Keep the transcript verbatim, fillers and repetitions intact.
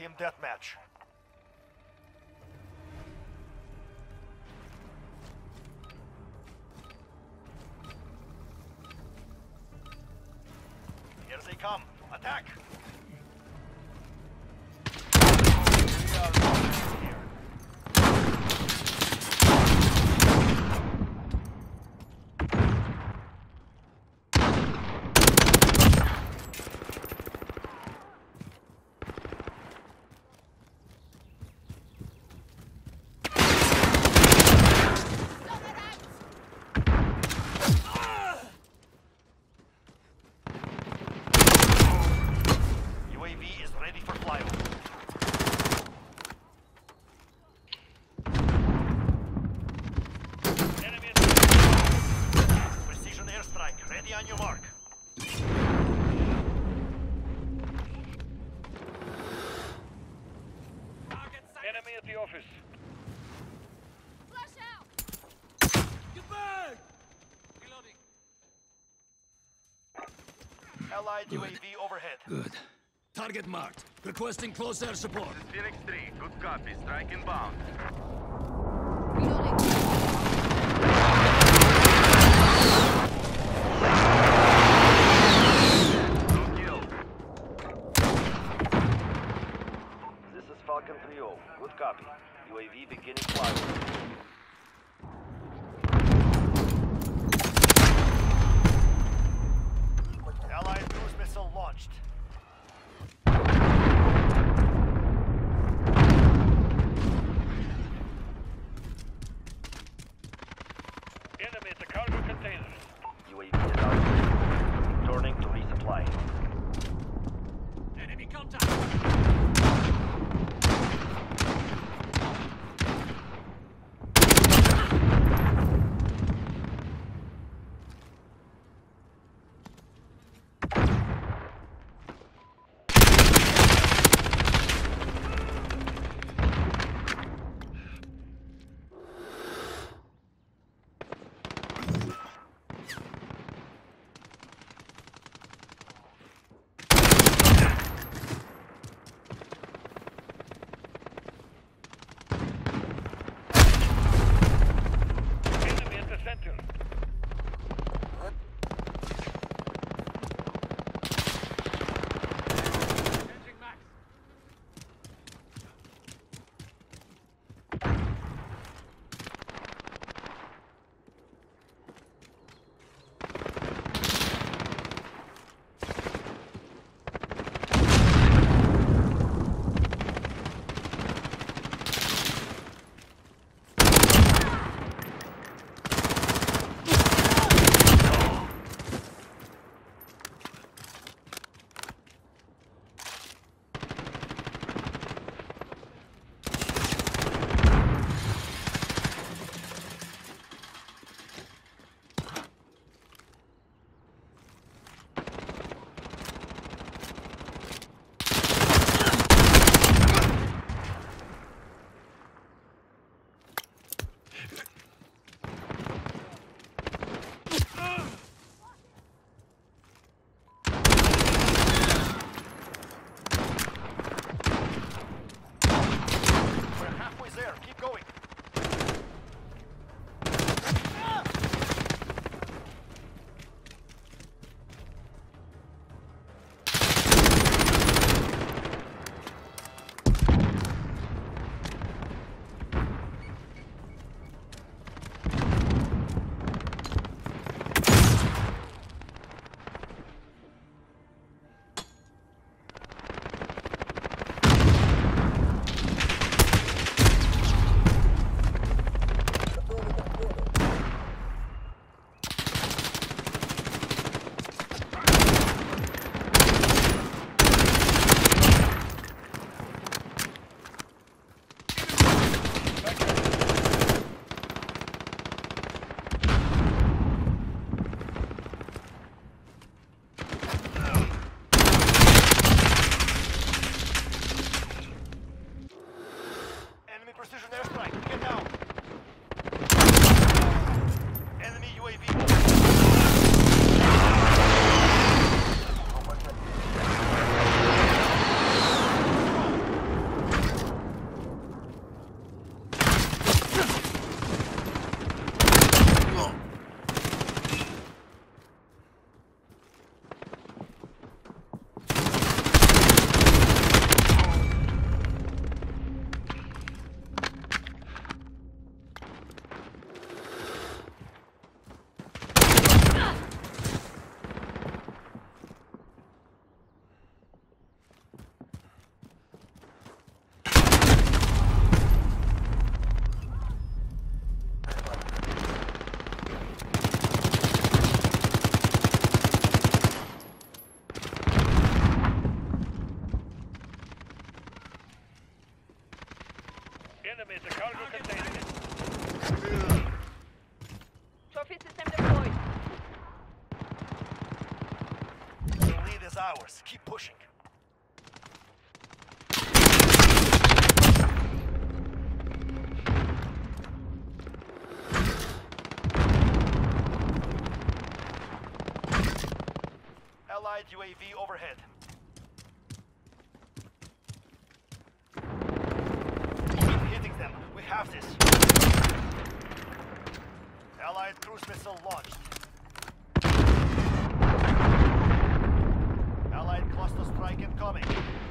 Team deathmatch. Here they come. Attack! We are here. U A V is ready for flyover. Enemy is precision airstrike, ready on your mark. Enemy at the office. Flash out! Get back! Reloading. Allied Good. U A V overhead. Good. Target marked. Requesting close air support. Phoenix three, good copy. Strike inbound. Reloading. No kill. This is Falcon three oh. Good copy. U A V beginning flyover. Allied cruise missile launched. Enemy at the cargo containers. U A V is out. Returning to resupply. Enemy contact! Enemy at the cargo container. Trophy system deployed. The lead is ours. Keep pushing. Allied U A V overhead. Keep hitting them. We have this. Allied cruise missile launched. Allied cluster strike incoming.